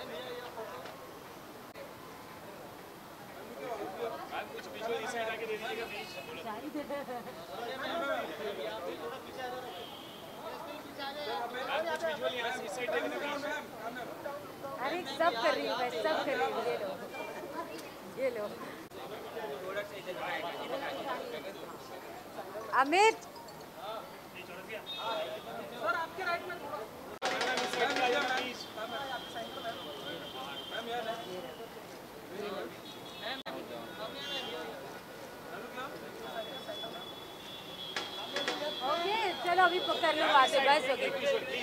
अरे सब कर रही हूँ मैं, सब कर रही हूँ। ये लो, ये लो। अमित, ओके चलो अभी कर लो बातें, बस हो गई।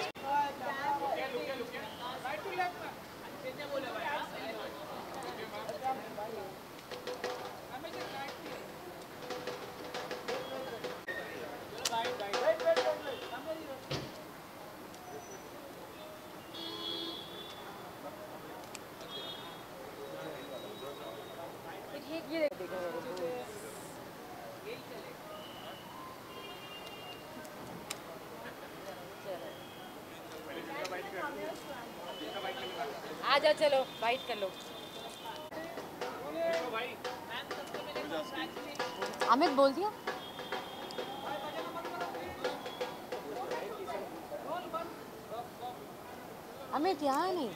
ये देखो आ जाओ, चलो बाइट कर लो। अमित बोल दिया। अमित यहाँ नहीं।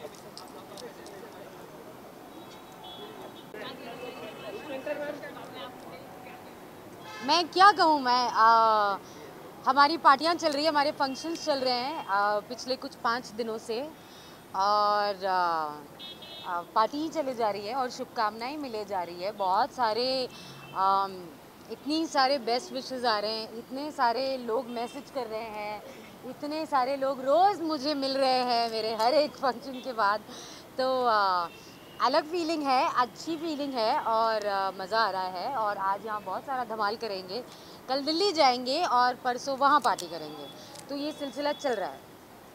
मैं क्या कहूँ, हमारी पार्टियाँ चल रही है, हमारे फंक्शंस चल रहे हैं पिछले कुछ 5 दिनों से, और पार्टी ही चले जा रही है और शुभकामनाएं मिले जा रही है। बहुत सारे इतनी सारे बेस्ट विशेस आ रहे हैं, इतने सारे लोग मैसेज कर रहे हैं, इतने सारे लोग रोज़ मुझे मिल रहे हैं मेरे हर एक फंक्शन के बाद। तो अलग फीलिंग है, अच्छी फीलिंग है और मज़ा आ रहा है। और आज यहाँ बहुत सारा धमाल करेंगे, कल दिल्ली जाएंगे और परसों वहाँ पार्टी करेंगे। तो ये सिलसिला चल रहा है।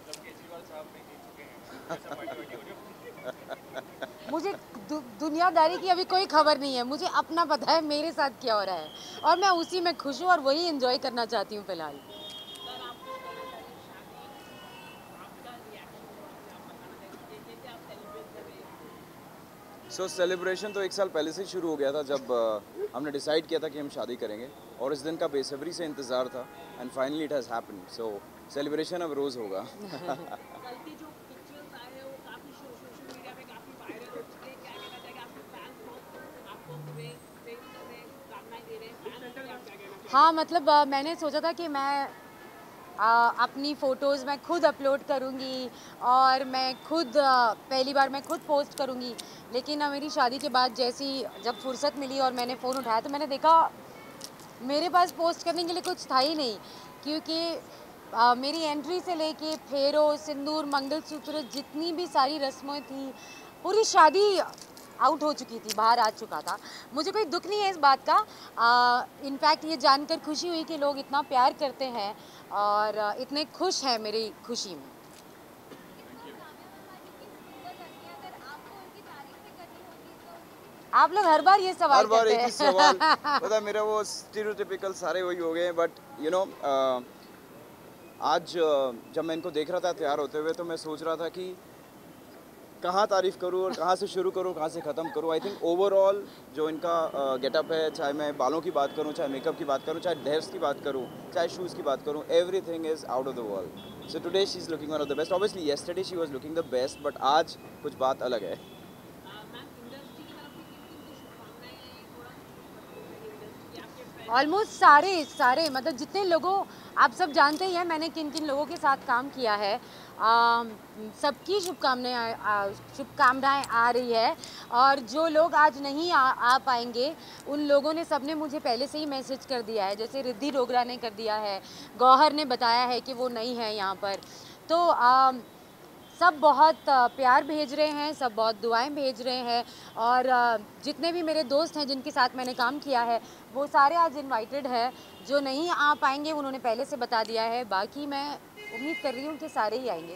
मुझे दुनियादारी की अभी कोई खबर नहीं है, मुझे अपना पता है मेरे साथ क्या हो रहा है और मैं उसी में खुश हूँ और वही एंजॉय करना चाहती हूँ फिलहाल। सेलिब्रेशन तो 1 साल पहले से शुरू हो गया था, जब हमने डिसाइड किया था कि हम शादी करेंगे, और इस दिन का बेसब्री से इंतज़ार था, and finally it has happened. So celebration अब रोज़ होगा। हाँ मतलब मैंने सोचा था कि मैं अपनी फ़ोटोज़ मैं खुद अपलोड करूँगी और मैं खुद पहली बार मैं खुद पोस्ट करूँगी, लेकिन मेरी शादी के बाद जैसी जब फुर्सत मिली और मैंने फ़ोन उठाया तो मैंने देखा मेरे पास पोस्ट करने के लिए कुछ था ही नहीं, क्योंकि मेरी एंट्री से लेके फेरो, सिंदूर, मंगलसूत्र, जितनी भी सारी रस्में थी, पूरी शादी आउट हो चुकी थी, बाहर आ चुका था। मुझे कोई दुख नहीं है इस बात का। इनफैक्ट ये जानकर खुशी हुई कि लोग इतना प्यार करते हैं और इतने खुश हैं मेरी खुशी में। आप लोग हर बार ये सवाल करते हैं। सवाल पता मेरा वो स्टीरियोटिपिकल सारे वही हो गए हैं, बट यू नो आज जब मैं इनको देख रहा था तैयार होते हुए, तो मैं सोच रहा था कि कहाँ तारीफ़ करूँ और कहाँ से शुरू करूँ, कहाँ से ख़त्म करूँ। आई थिंक ओवरऑल जो इनका गेटअप है, चाहे मैं बालों की बात करूँ, चाहे मेकअप की बात करूँ, चाहे ड्रेस की बात करूँ, चाहे शूज़ की बात करूँ, everything is out of the world. So today she is looking one of the best. Obviously yesterday she was looking the best, but आज कुछ बात अलग है। ऑलमोस्ट सारे मतलब जितने लोगों, आप सब जानते ही हैं मैंने किन किन लोगों के साथ काम किया है। सबकी शुभकामनाएं आ रही है, और जो लोग आज नहीं आ पाएंगे उन लोगों ने सबने मुझे पहले से ही मैसेज कर दिया है। जैसे रिद्धि डोगरा ने कर दिया है, गौहर ने बताया है कि वो नहीं है यहाँ पर। तो सब बहुत प्यार भेज रहे हैं, सब बहुत दुआएं भेज रहे हैं, और जितने भी मेरे दोस्त हैं जिनके साथ मैंने काम किया है वो सारे आज इनवाइटेड है। जो नहीं आ पाएंगे उन्होंने पहले से बता दिया है, बाकी मैं उम्मीद कर रही हूँ कि सारे ही आएंगे।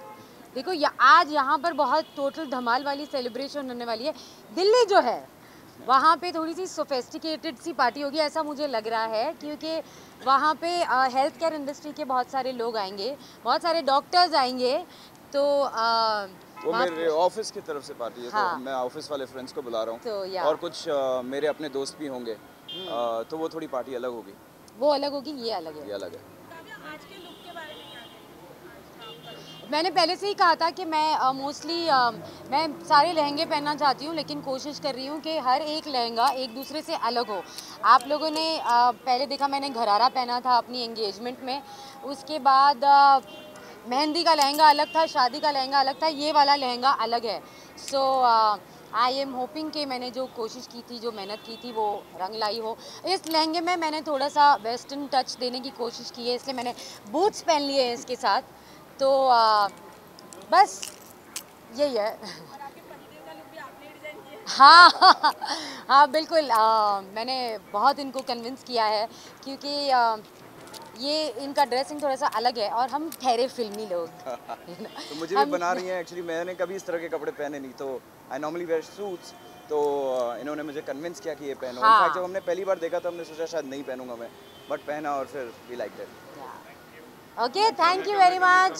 देखो आज यहाँ पर बहुत टोटल धमाल वाली सेलिब्रेशन होने वाली है। दिल्ली जो है वहाँ पे थोड़ी सी सोफेस्टिकेटेड सी पार्टी होगी ऐसा मुझे लग रहा है, क्योंकि वहाँ पे हेल्थ केयर इंडस्ट्री के बहुत सारे लोग आएंगे, बहुत सारे डॉक्टर्स आएंगे, तो वो मेरे ऑफिस की तरफ से पार्टी है। हाँ। तो मैं ऑफिस वाले फ्रेंड्स को बुला रहा हूँ, तो या और कुछ मेरे अपने दोस्त भी होंगे। तो वो थोड़ी पार्टी अलग होगी। वो अलग होगी, ये अलग है। ये अलग है। आज के लुक के बारे में क्या कहते हैं? मैंने पहले से ही कहा था कि मैं मोस्टली मैं सारे लहंगे पहनना चाहती हूँ, लेकिन कोशिश कर रही हूँ कि हर एक लहंगा एक दूसरे से अलग हो। आप लोगों ने पहले देखा मैंने घरारा पहना था अपनी एंगेजमेंट में, उसके बाद मेहंदी का लहंगा अलग था, शादी का लहंगा अलग था, ये वाला लहंगा अलग है। सो आई एम होपिंग कि मैंने जो कोशिश की थी, जो मेहनत की थी, वो रंग लाई हो। इस लहंगे में मैंने थोड़ा सा वेस्टर्न टच देने की कोशिश की है, इसलिए मैंने बूट्स पहन लिए हैं इसके साथ। तो बस यही है। और आपके पतिदेव का लुक भी आपने डिजाइन किया है? हाँ हाँ बिल्कुल। मैंने बहुत इनको कन्विंस किया है, क्योंकि ये इनका ड्रेसिंग थोड़ा सा अलग है और हम ठहरे फिल्मी लोग। तो मुझे भी बना रही हैं। एक्चुअली मैंने कभी इस तरह के कपड़े पहने नहीं, तो आई नॉर्मली वेयर सूट्स। तो इन्होंने मुझे कन्विंस किया कि ये पहनो। हाँ। इनफैक्ट जब हमने पहली बार देखा तो हमने सोचा शायद नहीं पहनूंगा मैं, बट पहना और फिर we like it. Okay, thank you very much.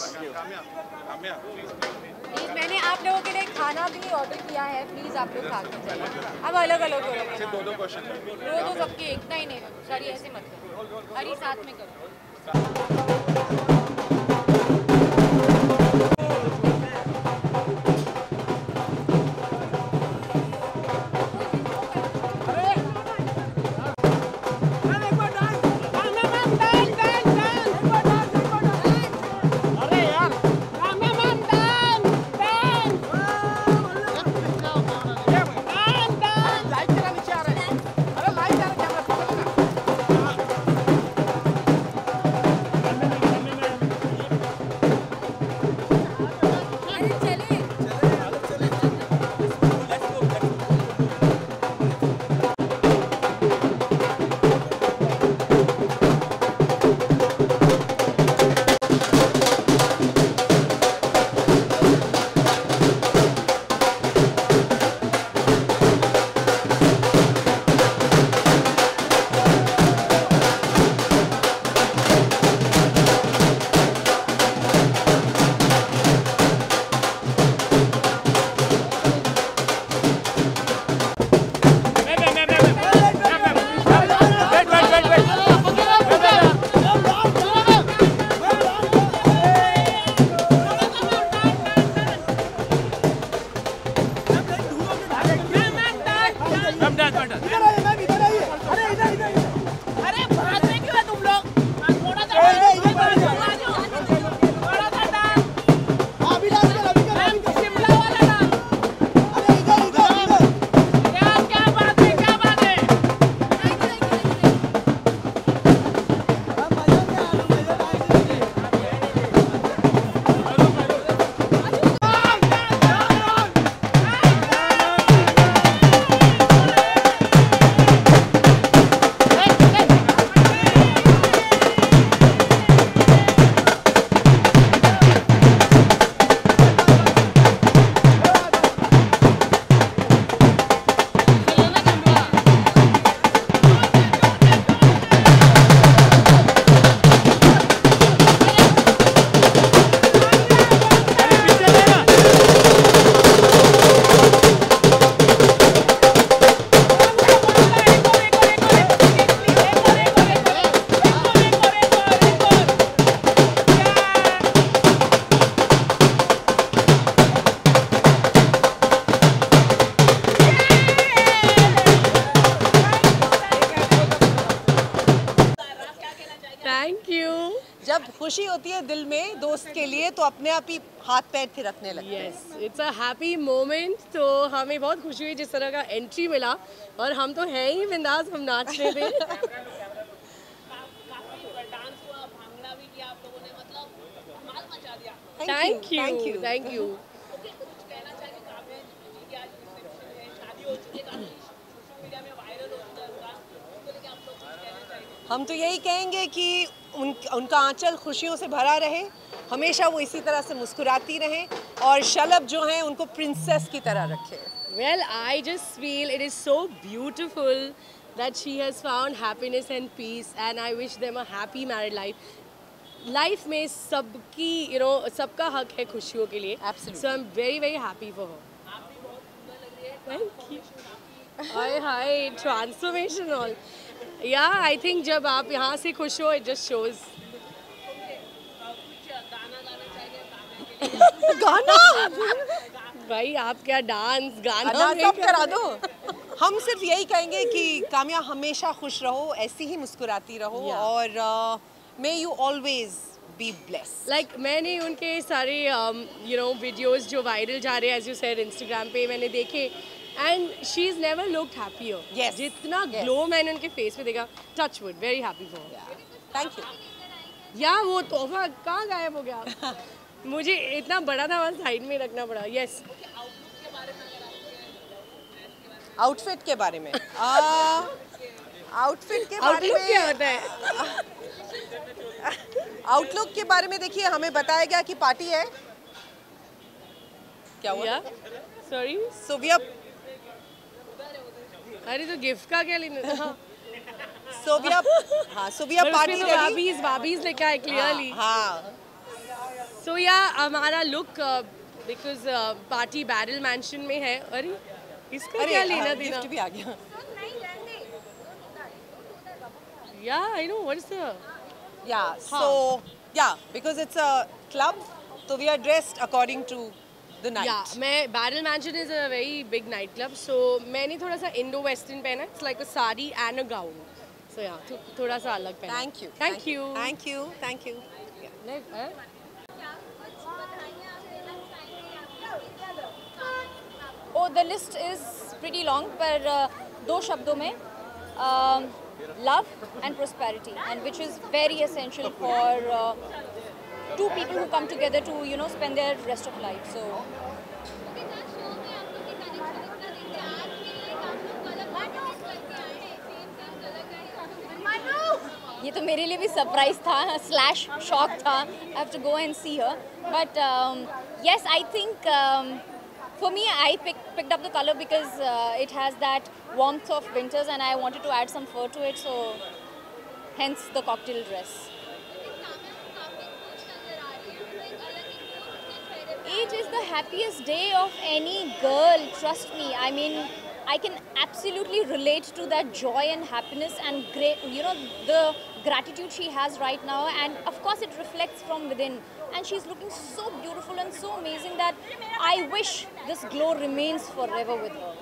Please मैंने आप लोगों के लिए खाना भी ऑर्डर किया है, प्लीज आप लोग खा के जाइए। अब अलग अलग हो रहे हैं। दो क्वेश्चन दो सबके इतना ही नहीं, सॉरी ऐसे मत करो, हरी साथ में करो। जब खुशी होती है दिल में दोस्त के लिए तो अपने आप ही हाथ पैर थिरकने लगते हैं। Yes, it's a happy moment. तो हमें बहुत खुशी हुई जिस तरह का एंट्री मिला, और हम तो हैं ही बिंदास, हम नाच रहे थे। Thank you, thank you. हम तो यही कहेंगे कि उनका आंचल खुशियों से भरा रहे, हमेशा वो इसी तरह से मुस्कुराती रहें और शलभ जो हैं उनको प्रिंसेस की तरह रखें। Well, I just feel it is so beautiful that she has found happiness and peace, and I wish them a happy married life. Life में सबकी सबका हक है खुशियों के लिए. Absolutely. So I'm very very happy for her. Thank you. Hi, transformation all. Yeah, I think जब आप यहाँ से खुश हो, it just shows. गाना भाई आप क्या डांस गाना सब करा दो. हम सिर्फ यही कहेंगे कि काम्या हमेशा खुश रहो, ऐसी ही मुस्कुराती रहो. Yeah. और may you always be blessed. Like मैंने उनके सारे वीडियोस जो वायरल जा रहे हैं एज यू सेड इंस्टाग्राम पे मैंने देखे, and she is never looked happier. Yes. जितना Yes. ग्लो मैंने उनके फेस पे देखा, touch wood, very happy for. Thank you. या वो तोहफा कहाँ गायब हो गया? मुझे इतना बड़ा था, वहाँ साइड में रखना पड़ा. यस. आउटफिट के बारे में आउटफिट के बारे आउटलुक क्या में होता है? आउटलुक के बारे में देखिए, हमें बताया गया कि पार्टी है. क्या हुआ? या सॉरी, So we are अरे तो गिफ्ट का क्या लेना था? Party ready. भाभीज लिखा है क्लियरली. हाँ. सो या हमारा look because party Barrel Mansion में है. अरे इसका क्या लेना देना? गिफ्ट भी आ गया. Yeah I know what is the Yeah. So yeah, because it's a club, so we are dressed according to the night. Yeah मैं Barrel Mansion is a very big night club, so मैंने थोड़ा सा Indo western पहना. It's like a sari and a gown. So yeah थोड़ा सा अलग पहना. Thank you. Thank you. Thank you. Thank you. Oh, the list is pretty long, पर दो शब्दों में love and prosperity, and which is very essential for two people who come together to spend their rest of life. So ये तो मेरे लिए भी surprise था स्लैश शॉक था. I have to go and see her, but yes, I think for me I picked up the color because it has that warmth of winters and I wanted to add some fur to it, so hence the cocktail dress. It is the happiest day of any girl, trust me. I mean, I can absolutely relate to that joy and happiness and great, the gratitude she has right now, and of course it reflects from within, and she's looking so beautiful and so amazing that I wish this glow remains forever with her.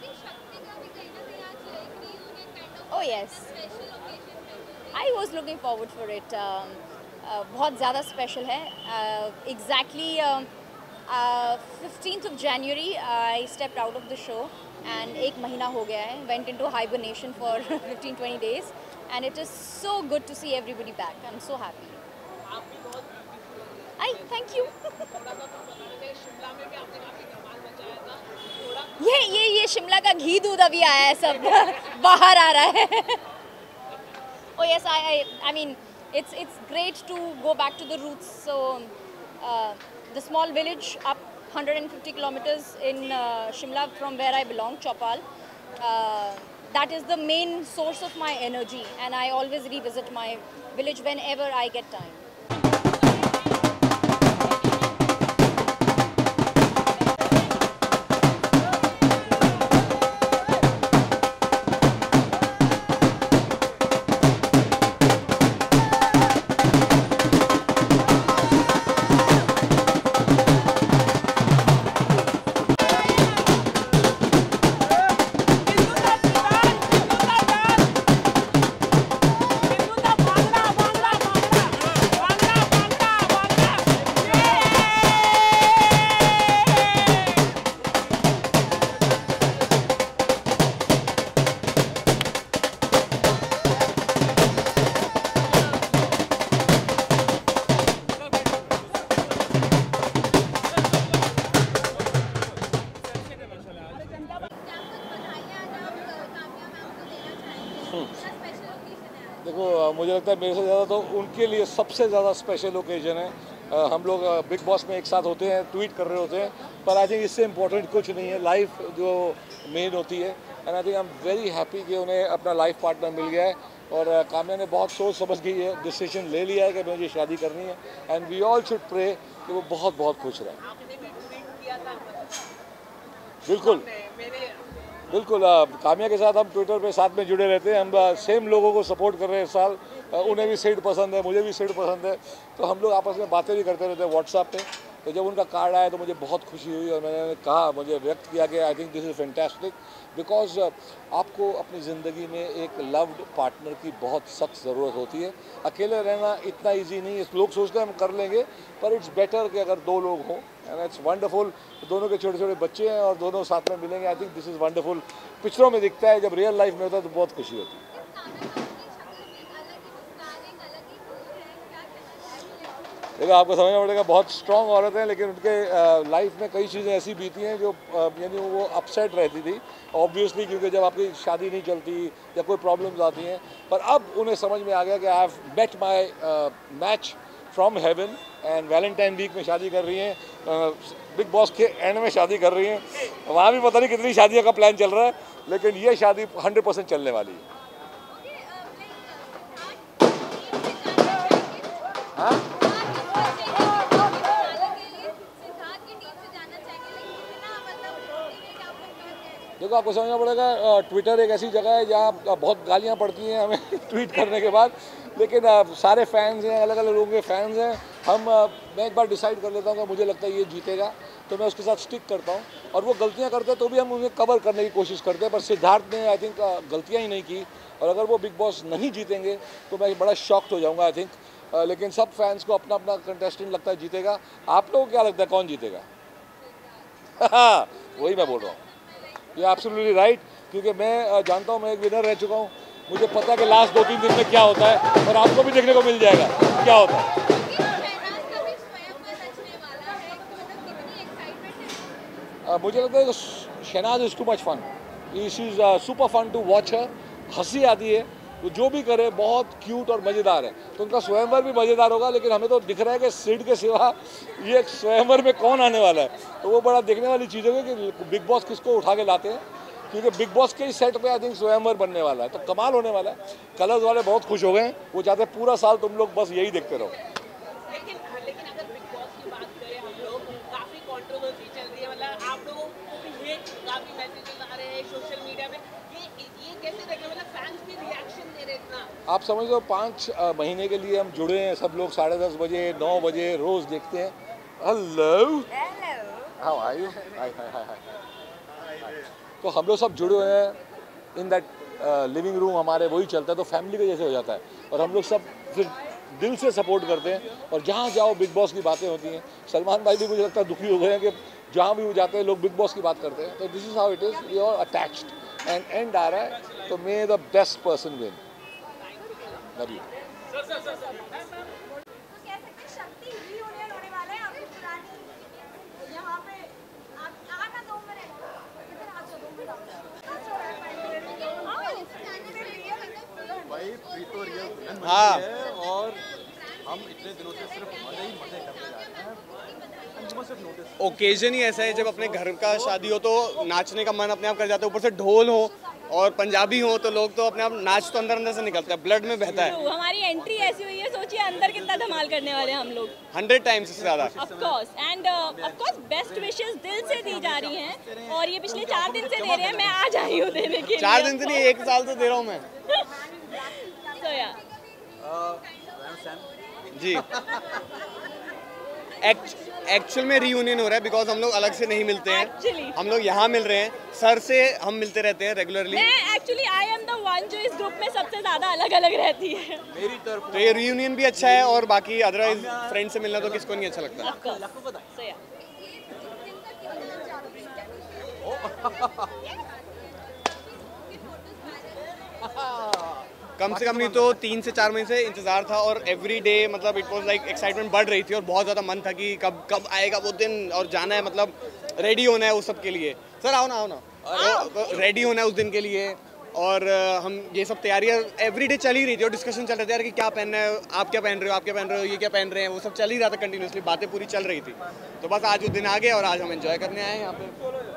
Oh yes, I was looking forward for it. बहुत ज़्यादा special है. Exactly 15th of January I stepped out of the show and एक महीना हो गया है. Went into hibernation for 15-20 days and it is so good to see everybody back. I'm so happy. Thank you. ये शिमला का घी दूध अभी आया है, सब बाहर आ रहा है. Oh yes, I mean it's great to go back to the roots. So the small village up 150 kilometers in Shimla from where I belong, Chopal. That is the main source of my energy, and I always revisit my village whenever I get time. देखो मुझे लगता है मेरे से ज़्यादा तो उनके लिए सबसे ज़्यादा स्पेशल ओकेजन है हम लोग बिग बॉस में एक साथ होते हैं, ट्वीट कर रहे होते हैं, पर आई थिंक इससे इम्पोर्टेंट कुछ नहीं है, लाइफ जो मेन होती है। And I think I am very happy कि उन्हें अपना लाइफ पार्टनर मिल गया है और काम्या ने बहुत सोच समझ के ये डिसीजन ले लिया है कि मुझे शादी करनी है। And we all should pray कि वो बहुत बहुत खुश रहे। बिल्कुल बिल्कुल, काम्या के साथ हम ट्विटर पे साथ में जुड़े रहते हैं, हम सेम लोगों को सपोर्ट कर रहे हैं इस साल। उन्हें भी सीट पसंद है, मुझे भी सीट पसंद है, तो हम लोग आपस में बातें भी करते रहते हैं व्हाट्सएप पे। तो जब उनका कार्ड आया तो मुझे बहुत खुशी हुई और मैंने कहा, मुझे व्यक्त किया कि I think this is fantastic, because आपको अपनी ज़िंदगी में एक लव्ड पार्टनर की बहुत सख्त ज़रूरत होती है। अकेले रहना इतना ईजी नहीं है, लोग सोचते हैं हम कर लेंगे, पर इट्स बेटर कि अगर दो लोग हों। एंड इट्स वंडरफुल, दोनों के छोटे छोटे बच्चे हैं और दोनों साथ में मिलेंगे। I think this is wonderful. पिक्चरों में दिखता है, जब रियल लाइफ में होता है तो बहुत खुशी होती है। देखो, आपको समझना पड़ेगा, बहुत स्ट्रॉन्ग औरत है, लेकिन उनके लाइफ में कई चीज़ें ऐसी बीती हैं जो यानी वो अपसेट रहती थी ऑब्वियसली, क्योंकि जब आपकी शादी नहीं चलती या कोई प्रॉब्लम्स आती हैं। पर अब उन्हें समझ में आ गया कि I have met my match from heaven and Valentine week में शादी कर रही हैं, बिग बॉस के एंड में शादी कर रही हैं। वहाँ भी पता नहीं कितनी शादियों का प्लान चल रहा है, लेकिन ये शादी 100% चलने वाली है। हाँ, देखो, आपको समझना पड़ेगा, ट्विटर एक ऐसी जगह है जहाँ बहुत गालियाँ पड़ती हैं हमें ट्वीट करने के बाद, लेकिन सारे फैंस हैं, अलग अलग लोगों के फैंस हैं। मैं एक बार डिसाइड कर लेता हूँ कि मुझे लगता है ये जीतेगा, तो मैं उसके साथ स्टिक करता हूँ, और वो गलतियाँ करते हैं तो भी हम उन्हें कवर करने की कोशिश करते हैं। पर सिद्धार्थ ने आई थिंक गलतियाँ ही नहीं की, और अगर वो बिग बॉस नहीं जीतेंगे तो मैं बड़ा शॉक्ड हो जाऊँगा आई थिंक। लेकिन सब फैंस को अपना अपना कंटेस्टेंट लगता है जीतेगा। आप लोगों को क्या लगता है कौन जीतेगा? वही मैं बोल रहा हूँ, ये एब्सोल्युटली राइट, क्योंकि मैं जानता हूँ, मैं एक विनर रह चुका हूँ, मुझे पता है कि लास्ट 2-3 दिन में क्या होता है, और आपको भी देखने को मिल जाएगा क्या होता है। मुझे लगता है Shehnaaz is too much fun, she is super fun to watch her. हंसी आती है, तो जो भी करे बहुत क्यूट और मज़ेदार है, तो उनका स्वयंवर भी मज़ेदार होगा। लेकिन हमें तो दिख रहा है कि सिड के सिवा ये स्वयंवर में कौन आने वाला है, तो वो बड़ा देखने वाली चीज़ होगी कि बिग बॉस किसको उठा के लाते हैं, क्योंकि बिग बॉस के ही सेट पे आई थिंक स्वयंवर बनने वाला है, तो कमाल होने वाला है। कलर्स वाले बहुत खुश हो गए हैं, वो चाहते हैं पूरा साल तुम लोग बस यही देखते रहो। लेकिन अगर बिग बॉस की बात करें हम लोग, काफ़ी कंट्रोवर्सी चल रही है, मतलब आप लोगों को भी ये काफ़ी मैसेजेस आ रहे हैं सोशल मीडिया में, ये कैसे देखें, मतलब फैंस भी रिएक्शन दे रहे इतना? आप समझ लो 5 महीने के लिए हम जुड़े हैं, सब लोग 10:30 बजे 9 बजे रोज़ देखते हैं। Hello, how are you? Hi hi hi hi. तो हम लोग सब जुड़े हुए हैं इन दैट लिविंग रूम, हमारे वही चलता है, तो फैमिली के जैसे हो जाता है, और हम लोग सब फिर दिल से सपोर्ट करते हैं, और जहाँ जाओ बिग बॉस की बातें होती हैं। सलमान भाई भी मुझे लगता है दुखी हो गए हैं कि जहाँ भी वो जाते हैं लोग बिग बॉस की बात करते हैं, तो this is how it is, we are attached and and आ रहा है, तो may the best person win. Love you. हाँ, और हम इतने दिनों से सिर्फ मजे ही मजे करते जा रहे हैं। ओकेजन ही ऐसा है, जब अपने घर का शादी हो तो नाचने का मन अपने आप कर जाता है, ऊपर से ढोल हो और पंजाबी हो तो लोग तो अपने आप नाच तो अंदर अंदर से निकलता है, ब्लड में बहता है। हमारी एंट्री ऐसी हुई है, सोचिए अंदर कितना धमाल करने वाले हैं हम लोग। 100 टाइम्स से ज़्यादा। ऑफ कोर्स बेस्ट विशेष दिल से दी जा रही हैं, और ये पिछले 4 दिन से दे रहे हैं, मैं आज आई हूँ देने के लिए। 4 दिन से नहीं, 1 साल से दे रहा हूँ मैं। तो या जी, एक्चुअल में रीयूनियन हो रहा है, बिकॉज हम लोग अलग से नहीं मिलते हैं। Actually. हम लोग यहाँ मिल रहे हैं, सर से हम मिलते रहते हैं रेगुलरली। मैं actually I am the one जो इस ग्रुप में सबसे ज़्यादा अलग अलग रहती है। मेरी तरफ तो ये रीयूनियन भी अच्छा है, और बाकी अदरवाइज फ्रेंड से मिलना तो किसको नहीं अच्छा लगता। So yeah. कम से कम नहीं तो 3 से 4 महीने से इंतजार था, और एवरी डे मतलब इट वाज लाइक एक्साइटमेंट बढ़ रही थी, और बहुत ज़्यादा मन था कि कब आएगा वो दिन, और जाना है, मतलब रेडी होना है उस सब के लिए। सर आओ ना, रेडी होना है उस दिन के लिए, और हम ये सब तैयारियाँ एवरीडे चल ही रही थी और डिस्कशन चल रहे थे यार कि क्या पहनना है, आप क्या पहन रहे हो, आप क्या पहन रहे हो, ये क्या पहन रहे हैं, वो सब चल ही रहा था कंटिन्यूसली, बातें पूरी चल रही थी। तो बस आज वो दिन आ गया और आज हम एंजॉय करने आए हैं यहाँ पे।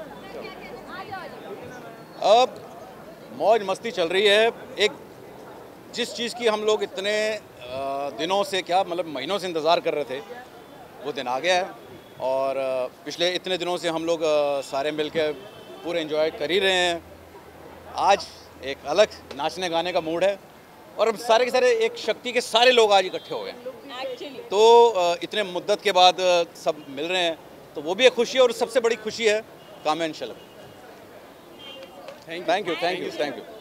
अब मौज मस्ती चल रही है। एक जिस चीज़ की हम लोग इतने दिनों से, क्या मतलब महीनों से इंतज़ार कर रहे थे, वो दिन आ गया है। और पिछले इतने दिनों से हम लोग सारे मिलकर पूरे एंजॉय कर ही रहे हैं। आज एक अलग नाचने गाने का मूड है और हम सारे के सारे एक शक्ति के सारे लोग आज इकट्ठे हो गए एक्चुअली। तो इतने मुद्दत के बाद सब मिल रहे हैं, तो वो भी एक खुशी है। और सबसे बड़ी खुशी है Kamya and Shalabh. Thank you.